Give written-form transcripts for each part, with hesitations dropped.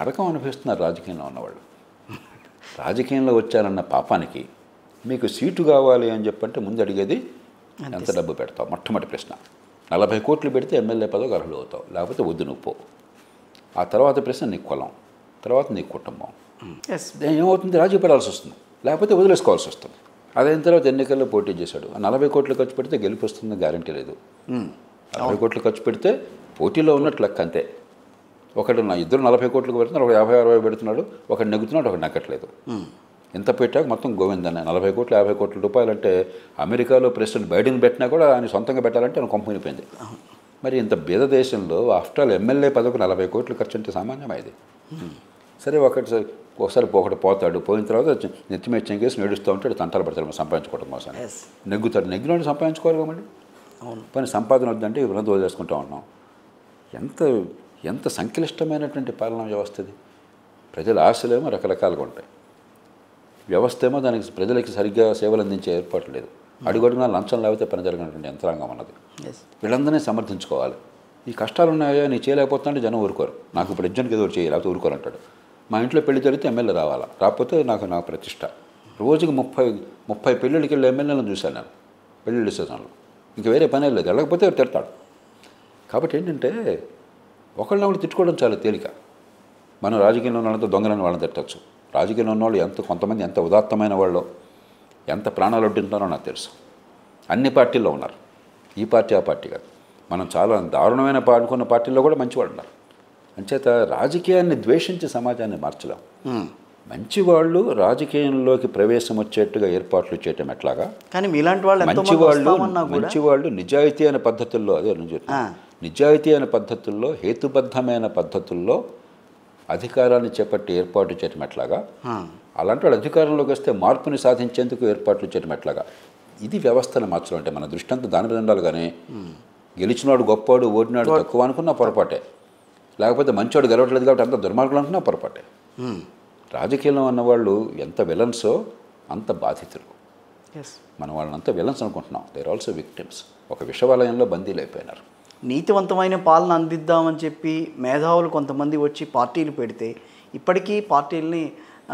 నరకం అనిపిస్తున్నారు రాజకీయంలో ఉన్నవాళ్ళు. రాజకీయంలో వచ్చారన్న పాపానికి మీకు సీటు కావాలి అని చెప్పంటే ముందు అడిగేది ఎంత డబ్బు పెడతావు, మొట్టమొదటి ప్రశ్న. 40 కోట్లు పెడితే ఎమ్మెల్యే పదవికి అర్హులు అవుతావు, లేకపోతే వద్దు నువ్వు పో. ఆ తర్వాత ప్రశ్న నీ కులం, తర్వాత నీ కుటుంబం. ఏమవుతుంది, రాజీ పడాల్సి వస్తుంది, లేకపోతే వదిలేసుకోవాల్సి వస్తుంది. అదైన తర్వాత ఎన్నికల్లో పోటీ చేశాడు. 40 కోట్లు ఖర్చు పెడితే గెలుపు వస్తుందని గ్యారంటీ లేదు. 40 కోట్లు ఖర్చు పెడితే పోటీలో ఉన్నట్లు లెక్క అంతే. ఇద్దరు 40 కోట్లకు పెడుతున్నారు, ఒక 50-60 పెడుతున్నాడు, ఒకటి నెగ్గుతున్నాడు, ఒకటి నెగ్గట్లేదు. ఎంత పెట్టాక మొత్తం గోవిందన్న. 40 కోట్లు 50 కోట్ల రూపాయలు అంటే అమెరికాలో ప్రెసిడెంట్ బైడెన్ పెట్టినా కూడా ఆయన సొంతంగా పెట్టాలంటే ఆయన కొంపనిపోయింది. మరి ఇంత బీద దేశంలో ఆఫ్టర్ ఆల్ ఎమ్మెల్యే పదవికి 40 కోట్లు ఖర్చు అంటే సామాన్యమా ఇది? సరే ఒకసారి పోతాడు, పోయిన తర్వాత నెత్తిమీద చెంగేసి నడుస్తూ ఉంటాడు, తంటాలు పడతాడు సంపాదించుకోవడం కోసం. నెగ్గుతాడు, నెగ్గినోడు సంపాదించుకోవాలి మళ్ళీ. పని సంపాదన వద్దంటే ఇవన్నీ వదిలేసుకుంటూ ఉన్నాం. ఎంత సంక్లిష్టమైనటువంటి పాలనా వ్యవస్థ ఇది. ప్రజల ఆశలేమో రకరకాలుగా ఉంటాయి, వ్యవస్థ ఏమో దానికి ప్రజలకి సరిగ్గా సేవలు అందించే ఏర్పాటు లేదు. అడుగడుగునా లంచం లేకపోతే పని జరిగినటువంటి యంత్రాంగం అన్నది. వీళ్ళందరినీ సమర్థించుకోవాలి. ఈ కష్టాలు ఉన్నాయా, నీ చేయలేకపోతుంటే జనం ఊరుకోరు. నాకు ఇప్పుడు ఎగ్జామ్కి ఏదో చేయాలి, లేకపోతే ఊరుకోరంటాడు. మా ఇంట్లో పెళ్లి జరిగితే ఎమ్మెల్యే రావాలా, రాకపోతే నా ప్రతిష్ట. రోజుకి 30 పెళ్ళిళ్ళకి వెళ్ళి ఎమ్మెల్యేలను చూశాను నేను పెళ్ళిళ్ళ సీజన్లో. ఇంక వేరే పనే లేదు, వెళ్ళకపోతే తిడతాడు. కాబట్టి ఏంటంటే ఒకళ్ళని తిట్టుకోవడం చాలా తేలిక. మనం రాజకీయంలో ఉన్న వాళ్ళతో దొంగలని వాళ్ళని తిట్టచ్చు. రాజకీయంలో ఉన్నవాళ్ళు కొంతమంది ఎంత ఉదాత్తమైన వాళ్ళు, ఎంత ప్రాణాలు ఒడ్డుంటారో నాకు తెలుసు. అన్ని పార్టీల్లో ఉన్నారు, ఈ పార్టీ ఆ పార్టీ కాదు. మనం చాలా దారుణమైన అనుకున్న పార్టీల్లో కూడా మంచివాళ్ళు ఉన్నారు. అంచేత రాజకీయాన్ని ద్వేషించి సమాజాన్ని మార్చలేం. మంచివాళ్ళు రాజకీయంలోకి ప్రవేశం వచ్చేట్టుగా ఏర్పాట్లు చేయటం ఎట్లాగా, కానీ మీలాంటి వాళ్ళు మంచివాళ్ళు నిజాయితీ అయిన పద్ధతుల్లో, నిజాయితీ అయిన పద్ధతుల్లో, హేతుబద్ధమైన పద్ధతుల్లో అధికారాన్ని చేపట్టి ఏర్పాటు చేయటం ఎట్లాగా, అలాంటి వాళ్ళు అధికారంలోకి వస్తే మార్పుని సాధించేందుకు ఏర్పాట్లు చేయటం ఎట్లాగా, ఇది వ్యవస్థను మార్చడం. అంటే మన దృష్టి అంతా దాని మీద ఉండాలి. కానీ గెలిచినాడు గొప్పవాడు, ఓడినాడు తక్కువ అనుకున్నా పొరపాటే, లేకపోతే మంచివాడు గెలవట్లేదు కాబట్టి అంత దుర్మార్గులు అనుకున్నా పొరపాటే. రాజకీయంలో ఉన్నవాళ్ళు ఎంత విలన్సో అంత బాధితులు. మనం వాళ్ళని అంత విలన్స్ అనుకుంటున్నాం, దే ఆర్ ఆల్సో విక్టిమ్స్. ఒక విషవలయంలో బందీలు అయిపోయినారు. నీతివంతమైన పాలన అందిద్దామని చెప్పి మేధావులు కొంతమంది వచ్చి పార్టీలు పెడితే ఇప్పటికీ పార్టీలని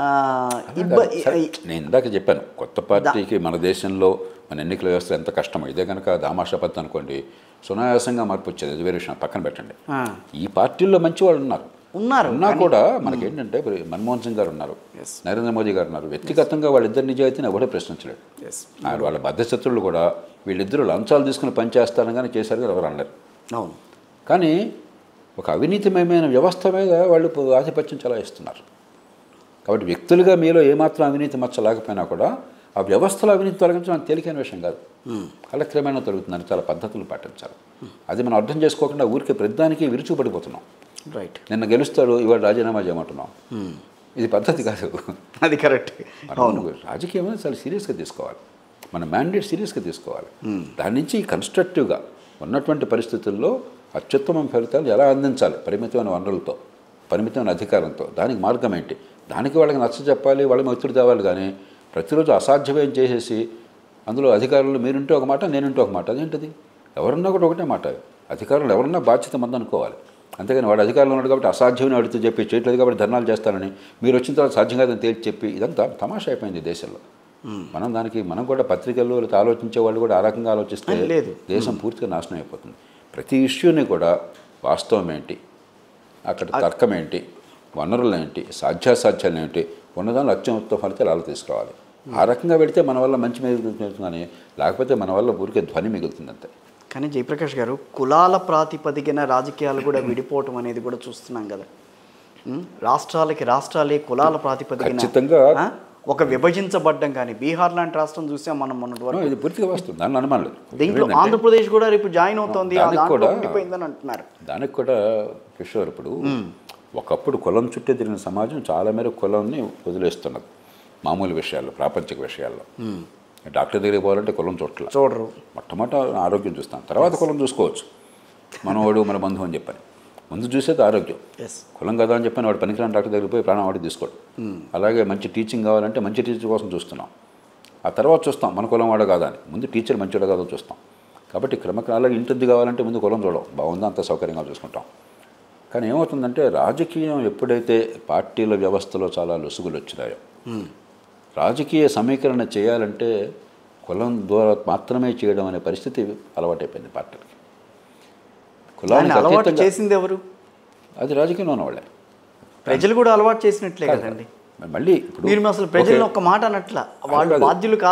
నేను ఇందాక చెప్పాను, కొత్త పార్టీకి మన దేశంలో మన ఎన్నికల వ్యవస్థ ఎంత కష్టమో. ఇదే కనుక దామాషా పద్ధతి అనుకోండి, సునాయాసంగా మార్పు వచ్చేది, అది వేరే విషయం, పక్కన పెట్టండి. ఈ పార్టీల్లో మంచి వాళ్ళు ఉన్నా కూడా మనకేంటంటే మన్మోహన్ సింగ్ గారు ఉన్నారు, నరేంద్ర మోదీ గారు ఉన్నారు. వ్యక్తిగతంగా వాళ్ళిద్దరు నిజాయితీని ఎవడో ప్రశ్నించలేడు. వాళ్ళ బద్ధశత్రులు కూడా వీళ్ళిద్దరూ లంచాలు తీసుకుని పనిచేస్తారని కానీ చేశారు కదా ఎవరు అన్నారు. అవును, కానీ ఒక అవినీతిమయమైన వ్యవస్థ మీద వాళ్ళు ఆధిపత్యం చెలాయిస్తున్నారు. కాబట్టి వ్యక్తులుగా మీలో ఏమాత్రం అవినీతి మచ్చ లేకపోయినా కూడా ఆ వ్యవస్థలో అవినీతి తొలగించడం తేలికైన విషయం కాదు. కాలక్రమేణా తొలగుతుందని చాలా పద్ధతులు పాటించాలి. అది మనం అర్థం చేసుకోకుండా ఊరికే ప్రతిదానికి విరుచుపడిపోతున్నాం. రైట్, నిన్న గెలుస్తాడు, ఇవాళ రాజీనామా చేయమంటున్నాం. ఇది పద్ధతి కాదు. అది కరెక్ట్. అవును, రాజకీయం అనేది చాలా సీరియస్గా తీసుకోవాలి, మన మ్యాండేట్ సీరియస్గా తీసుకోవాలి. దాని నుంచి కన్స్ట్రక్టివ్గా ఉన్నటువంటి పరిస్థితుల్లో అత్యుత్తమ ఫలితాలు ఎలా అందించాలి, పరిమితమైన వనరులతో, పరిమితమైన అధికారంతో, దానికి మార్గం ఏంటి, దానికి వాళ్ళకి నచ్చ చెప్పాలి, వాళ్ళకి ఒత్తిడి తేవాలి. కానీ ప్రతిరోజు అసాధ్యమేం చేసేసి అందులో అధికారులు మీరుంటే ఒక మాట, నేనుంటే ఒక మాట, అదేంటిది? ఎవరున్నా కూడా ఒకటే మాట. అధికారులు ఎవరన్నా బాధ్యత మంది అనుకోవాలి. అంతేగాని వాడు అధికారంలో ఉన్నాడు కాబట్టి అసాధ్యమని అడుగుతూ చెప్పి చేయట్లేదు కాబట్టి ధర్నాలు చేస్తానని, మీరు వచ్చిన తర్వాత సాధ్యం కాదని తేల్చి చెప్పి ఇదంతా తమాషా అయిపోయింది దేశంలో. మనం కూడా పత్రికల్లో ఆలోచించే వాళ్ళు కూడా ఆ రకంగా ఆలోచిస్తే దేశం పూర్తిగా నాశనం అయిపోతుంది. ప్రతి ఇష్యూని కూడా వాస్తవం ఏంటి, అక్కడ తర్కం ఏంటి, వనరులు ఏంటి, సాధ్యాసాధ్యాలు ఏంటి, ఉన్నదాన్ని అత్యుత్తమ ఫలితాలు అలా తీసుకురావాలి. ఆ రకంగా పెడితే మన వల్ల మంచి మిగులుతుందని, లేకపోతే మన వల్ల ఊరికే ధ్వని మిగులుతుంది అంతే. కానీ జయప్రకాష్ గారు, కులాల ప్రాతిపదికన రాజకీయాలు కూడా విడిపోవటం అనేది కూడా చూస్తున్నాం కదా. రాష్ట్రాలే కులాల ప్రాతిపదికన ఖచ్చితంగా ఒక విభజించబడ్డం. కానీ బీహార్ లాంటి రాష్ట్రం చూసాం మనం మొన్నటి వరకు. ఇది పూర్తిగా వస్తుంది, దాన్ని అనుమానం లేదు. దీంట్లో ఆంధ్రప్రదేశ్ కూడా రేపు జాయిన్ అవుతుంది, ఉండిపోయిందని అంటున్నారు. దానికి కూడా కిషోర్, ఇప్పుడు ఒకప్పుడు కులం చుట్టూ తిరిగిన సమాజం చాలా మేరకు కులాన్ని వదిలేస్తున్నది మామూలు విషయాల్లో, ప్రాపంచిక విషయాల్లో. డాక్టర్ దగ్గరికి పోవాలంటే కులం చూడరు, మొట్టమొదట ఆరోగ్యం చూస్తాం, తర్వాత కులం చూసుకోవచ్చు. మనవాడు మన బంధువు అని చెప్పని ముందు చూసేది ఆరోగ్యం. కులం కదా అని చెప్పని వాడు పనికిరాని డాక్టర్ దగ్గరికి పోయి ప్రాణం వాడి తీసుకోడు. అలాగే మంచి టీచింగ్ కావాలంటే మంచి టీచర్ కోసం చూస్తున్నాం, ఆ తర్వాత చూస్తాం మన కులం వాడు కాదా అని. ముందు టీచర్ మంచివాడు కాదో చూస్తాం. కాబట్టి క్రమక్రమాలుగా ఇంటిది కావాలంటే ముందు కులం చూడడం, బాగుందా అంత సౌకర్యంగా చూసుకుంటాం. కానీ ఏమవుతుందంటే రాజకీయం ఎప్పుడైతే పార్టీల వ్యవస్థలో చాలా లొసుగులు వచ్చినాయో, రాజకీయ సమీకరణ చేయాలంటే కులం ద్వారా మాత్రమే చేయడం అనే పరిస్థితి అలవాటైపోయింది పార్టీలకి. కులానికి అలవాటు అతీతంగా చేసింది ఎవరు? అది రాజకీయంలో ఉన్న వాళ్ళే. ప్రజలు కూడా అలవాటు చేసినట్లే కదండి. మళ్ళీ ఇప్పుడు మీరు అసలు ప్రజలను ఒక్క మాట అనట్లా, వాళ్ళు బాధ్యులు